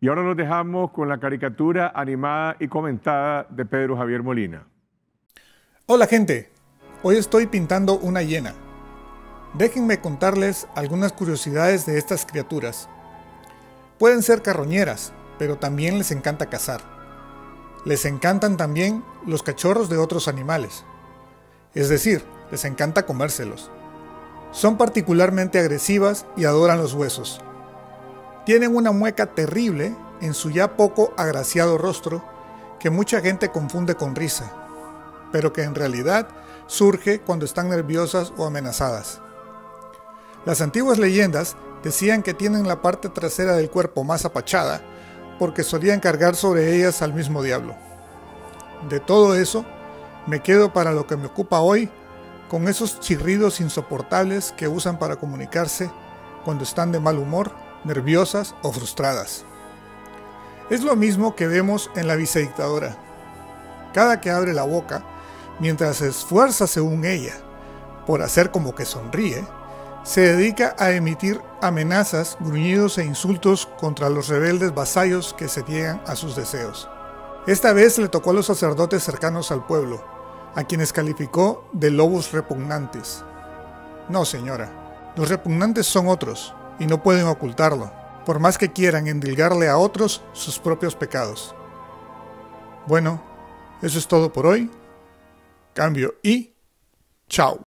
Y ahora nos dejamos con la caricatura animada y comentada de Pedro Javier Molina. Hola gente, hoy estoy pintando una hiena. Déjenme contarles algunas curiosidades de estas criaturas. Pueden ser carroñeras, pero también les encanta cazar. Les encantan también los cachorros de otros animales. Es decir, les encanta comérselos. Son particularmente agresivas y adoran los huesos. Tienen una mueca terrible en su ya poco agraciado rostro que mucha gente confunde con risa, pero que en realidad surge cuando están nerviosas o amenazadas. Las antiguas leyendas decían que tienen la parte trasera del cuerpo más apachada porque solían cargar sobre ellas al mismo diablo. De todo eso, me quedo para lo que me ocupa hoy, con esos chirridos insoportables que usan para comunicarse cuando están de mal humor, nerviosas o frustradas. Es lo mismo que vemos en la vicedictadora. Cada que abre la boca, mientras se esfuerza según ella por hacer como que sonríe, se dedica a emitir amenazas, gruñidos e insultos contra los rebeldes vasallos que se niegan a sus deseos. Esta vez le tocó a los sacerdotes cercanos al pueblo, a quienes calificó de lobos repugnantes. No, señora, los repugnantes son otros, y no pueden ocultarlo, por más que quieran endilgarle a otros sus propios pecados. Bueno, eso es todo por hoy. Cambio y chao.